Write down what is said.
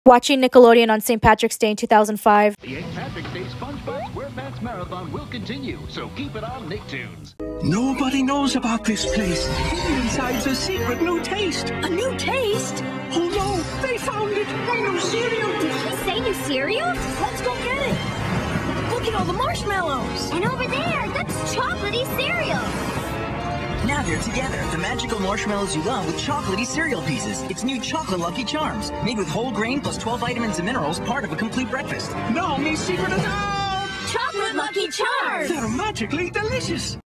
Watching Nickelodeon on St. Patrick's Day in 2005. The St. Patrick's Day SpongeBob SquarePants Marathon will continue, so keep it on Nicktoons. Nobody knows about this place. Inside's a secret new taste. A new taste? Oh no, they found it! A new cereal! Did he say new cereal? Let's go get it! Look at all the marshmallows! And over there, that's chocolatey cereal! Now they're together, the magical marshmallows you love with chocolatey cereal pieces. It's new Chocolate Lucky Charms, made with whole grain plus 12 vitamins and minerals, part of a complete breakfast. Now me secret is out! Chocolate Lucky Charms! They're magically delicious!